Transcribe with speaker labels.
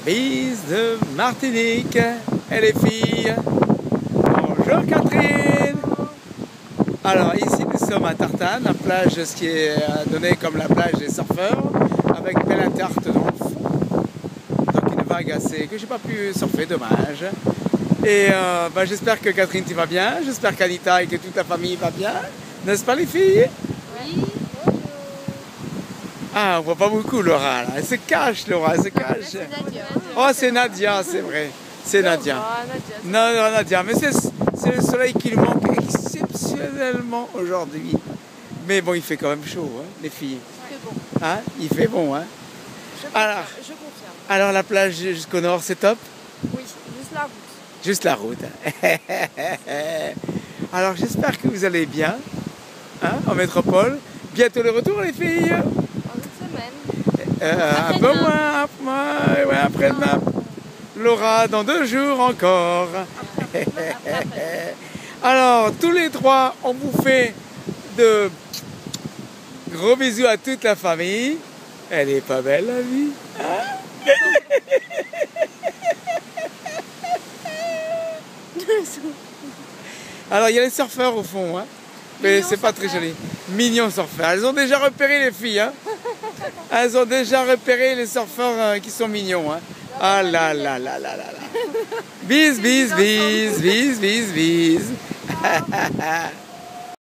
Speaker 1: Bise de Martinique et les filles. Bonjour Catherine. Alors ici nous sommes à Tartane, la plage, ce qui est donné comme la plage des surfeurs, avec Bella Tarte dans le fond. Donc une vague assez que j'ai pas pu surfer, dommage. Et j'espère que Catherine tu vas bien, j'espère qu'Anita et que toute la famille va bien, n'est-ce pas les filles?
Speaker 2: Oui.
Speaker 1: Ah, on voit pas beaucoup Laura là, elle se cache Laura, elle se cache. Oh c'est Nadia, c'est vrai, c'est Nadia. Non, non Nadia, mais c'est le soleil qui nous manque exceptionnellement aujourd'hui. Mais bon, il fait quand même chaud, hein, les filles.
Speaker 2: Il fait bon.
Speaker 1: Hein, il fait bon, hein.
Speaker 2: Je confirme.
Speaker 1: Alors la plage jusqu'au nord, c'est top?
Speaker 2: Oui, juste la route.
Speaker 1: Juste la route. Alors j'espère que vous allez bien, hein, en métropole. Bientôt le retour les filles.
Speaker 2: En une semaine.
Speaker 1: Un peu moins, ouais, après-demain. Laura, dans 2 jours encore. Alors, tous les trois, on vous fait de gros bisous à toute la famille. Elle est pas belle la vie, hein? Alors, il y a les surfeurs au fond, hein? Mais c'est pas très joli. Mignons surfeurs. Elles ont déjà repéré les filles, hein? Elles ont déjà repéré les surfeurs qui sont mignons, hein? Ah là là là là là là. Bis, bis, bis, bis, bis, bis.